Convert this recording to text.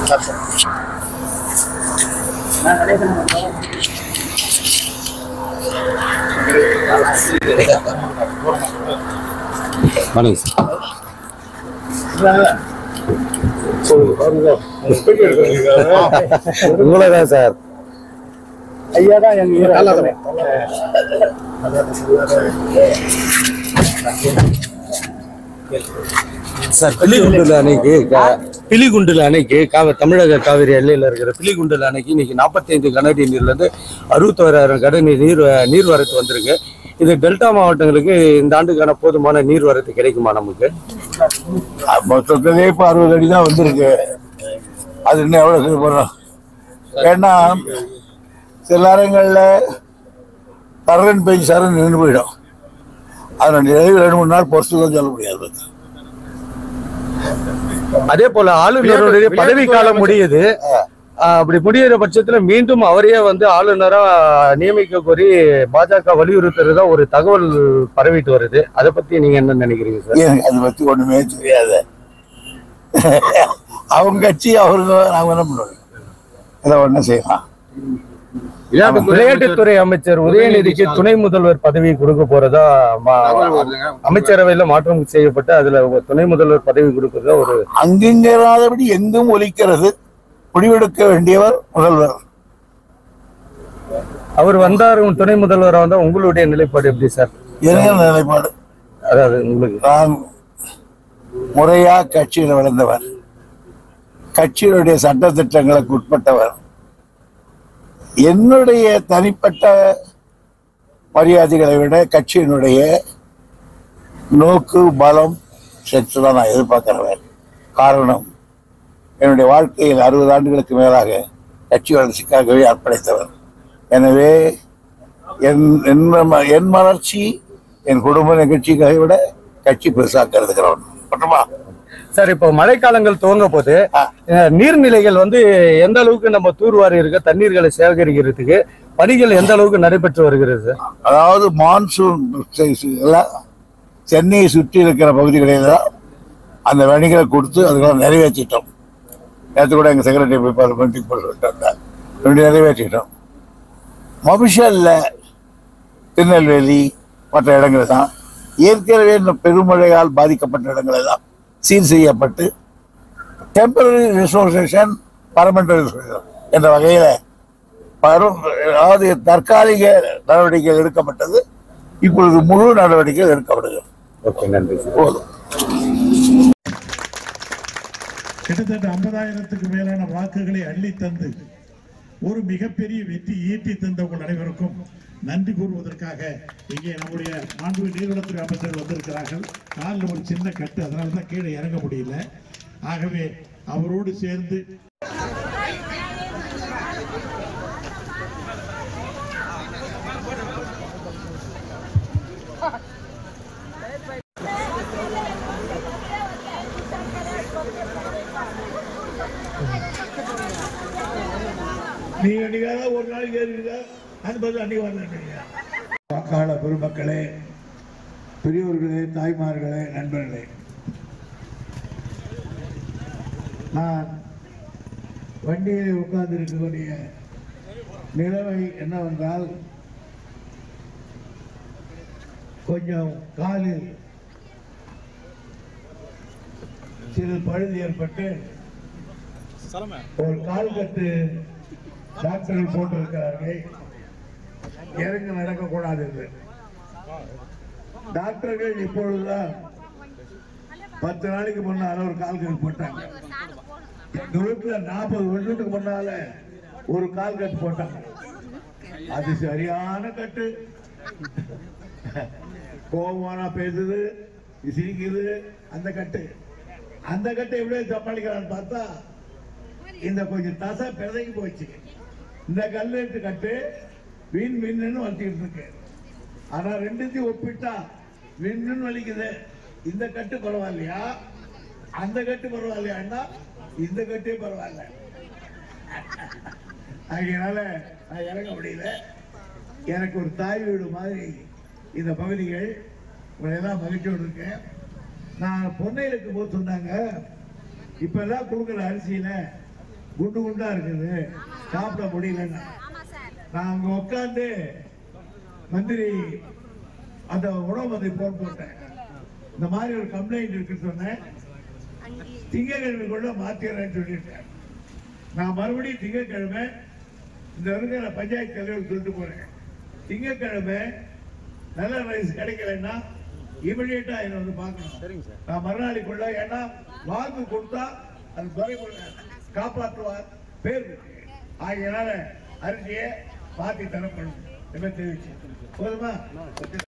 வணக்கம் sir. உங்களதான் sir. ஐயா தான் எங்க சார். பிலிகுண்டுல அணைக்கு தமிழக காவிரி எல்லையில் இருக்கிற பிலிகுண்டுல அணைக்கு இன்னைக்கு 45 கனஅடி நீர்லேருந்து 61,000 கனஅடி நீர்வரத்து வந்திருக்கு. இது டெல்டா மாவட்டங்களுக்கு இந்த ஆண்டுக்கான போதுமான நீர்வரத்து கிடைக்குமா? நமக்கு மொத்தத்திலே இப்போ 60 அடி தான் வந்திருக்கு. அது இன்னும் எவ்வளோ செய்யப்படுறோம்? ஏன்னா சில நேரங்களில் சரண் பெஞ்சு சரண் நின்று போயிடும். அதனுடைய நிறைவு 2-3 நாள் பொறுத்து தான் சொல்ல முடியாது. அதே போல ஆளுநருடைய பதவி காலம் முடியுது. அப்படி முடிகிற பட்சத்துல மீண்டும் அவரையே ஆளுநரா நியமிக்க கோரி பாஜக வலியுறுத்துறதா ஒரு தகவல் பரவிட்டு வருது. அதை பத்தி நீங்க என்ன நினைக்கிறீங்க சார்? அதை பத்தி ஒண்ணுமே தெரியாது. அவங்க கட்சி அவருக்கு நாங்க என்ன பண்ணுவோம்? இதை ஒண்ணு செய்யலாம். விளையாட்டுத்துறை அமைச்சர் உதயநிதிக்கு துணை முதல்வர் பதவி கொடுக்க போறதா அமைச்சரவையில மாற்றம் செய்யப்பட்டு அதுல துணை முதல்வர் பதவி கொடுக்கறதா ஒரு அங்கிங்கராதபடி எங்கும் ஒலிக்கிறது. முடிவெடுக்க வேண்டியவர் முதல்வர். அவர் வந்தார் துணை முதல்வராக வந்தா உங்களுடைய நிலைப்பாடு எப்படி சார்? என்ன நிலைப்பாடு? அதாவது உங்களுக்கு நான் முறையா கட்சியில் வளர்ந்தவர், கட்சியினுடைய சட்ட திட்டங்களுக்கு உட்பட்டவர். என்னுடைய தனிப்பட்ட மரியாதைகளை விட கட்சியினுடைய நோக்கு பலம் சற்று தான் நான் எதிர்பார்க்கிறேன். காரணம், என்னுடைய வாழ்க்கையில் 60 ஆண்டுகளுக்கு மேலாக கட்சி வளர்ச்சிக்காகவே அர்ப்பணித்தவர். எனவே என் வளர்ச்சி என் குடும்ப நிகழ்ச்சிகளை விட கட்சி பெருசாக கருதுகிறவன் மட்டுமா சார். இப்போ மழைக்காலங்கள் துவங்க போது நீர்நிலைகள் எந்த அளவுக்கு நம்ம தூர்வாரி இருக்க தண்ணீர்களை சேகரிக்கிறதுக்கு பணிகள் எந்த அளவுக்கு நடைபெற்று வருகிறது? அதாவது மான்சூன் சென்னையை சுற்றி இருக்கிற பகுதிகளில் அந்த வணிகளை கொடுத்து அதுக்கெல்லாம் நிறைவேற்றிட்டோம். நேற்று கூட எங்கள் செக்ரட்டரி போய் மீட்டிங் போட்டு நிறைவேற்றிட்டோம். மபிஷல்ல திருநெல்வேலி மற்ற இடங்கள் தான் ஏற்கனவே பெருமழையால் பாதிக்கப்பட்ட இடங்கள் எல்லாம் சீர் செய்யப்பட்டு டெம்பரரி ரிசோர்சேஷன் பர்மனன்ட் ரிசோர்சேஷன் என்ற வகையில் அதாவது தற்காலிக நடவடிக்கைகள் எடுக்கப்பட்டது. இப்பொழுது முழு நடவடிக்கைகள் எடுக்கப்படுகிறது. போதும். கிட்டத்தட்ட 50,000க்கு மேலான வாக்குகளை அள்ளி தந்து ஒரு மிகப்பெரிய வெற்றி ஈட்டி தந்த உங்கள் அனைவருக்கும் நன்றி கூறுவதற்காக இங்கே நம்முடைய மாண்பு நீர்வளத்துறை அமைச்சர் வந்திருக்கிறார்கள். காலில் ஒரு சின்ன கட்டு, அதனால தான் கீழே இறங்க முடியல. ஆகவே அவரோடு சேர்ந்து நீங்க ஒரு நாளைக்கு ஏறிடுங்க, அது பதில் அன்னைக்கு வரல. வாக்காள பெருமக்களே, பெரியோர்களே, தாய்மார்களே, நண்பர்களே, நான் வண்டியில் உட்கார்ந்து இருக்கக்கூடிய நிலைமை என்னவென்றால், கொஞ்சம் காலில் சிறு பழுது ஏற்பட்டு ஒரு கால் கட்டு டாக்டர்கள் போட்டிருக்கிறார்கள். இறங்கி நடக்கக்கூடாது என்று டாக்டர்கள் இப்பொழுதுதான் 10 நாளைக்கு முன்னால ஒரு கால் கட்டு போட்டாங்க. 40 வருஷத்துக்கு முன்னால ஒரு கால் கட்டு போட்டாங்க. அது சரியான கட்டு. கோபமானா பேசுது, சிரிக்குது. அந்த கட்டு எப்படி சமாளிக்கிறான்னு பார்த்தா இந்த கொஞ்சம் தசை பிறகு போச்சு. இந்த கல்லெட்டு கட்டு வின் வின்னு வலிச்சுக்கிட்டு இருக்கு. ஆனா ரெண்டுத்தையும் ஒப்பிட்டா வின்னு வலிக்குது. இந்த கட்டு பரவாயில்லையா, அந்த கட்டு பரவாயில்லையா? இந்த கட்டே பரவாயில்ல. அதனால நான் இறங்க முடியல. எனக்கு ஒரு தாய் வீடு மாதிரி இந்த பகுதிகள். எல்லாம் மகிழ்ச்சியோடு இருக்கேன். நான் பொன்னையில் இருக்கும் போது சொன்னாங்க, இப்ப எல்லாம் கொடுக்குற அரிசியில குண்டு குண்டா இருக்குது, சாப்பிட முடியலன்னா நான் அங்க உட்காந்து மந்திரி அந்த உணவு மந்திரி போட்டேன். இந்த மாதிரி ஒரு கம்ப்ளைண்ட் இருக்குன்னு சொன்னேன். திங்கக்கிழமைக்குள்ள மாத்திரேன்னு சொல்லிட்டேன். நான் மறுபடியும் திங்கக்கிழமை இந்த இருக்கிற பஞ்சாயத்து தலைவர் சொல்லிட்டு போறேன். திங்கக்கிழமை நல்ல ரைஸ் கிடைக்கலன்னா இமிடியேட்டா என்ன வந்து பார்க்கணும். நான் மறுநாளைக்குள்ள, ஏன்னா வாக்கு கொடுத்தா அது துறைமுறை காப்பாற்றுவார் பேர் இருக்கு. ஆகையினால அரிசியை மாத்தி தரப்படும் என்ன தெரிவிச்சு போதுமா?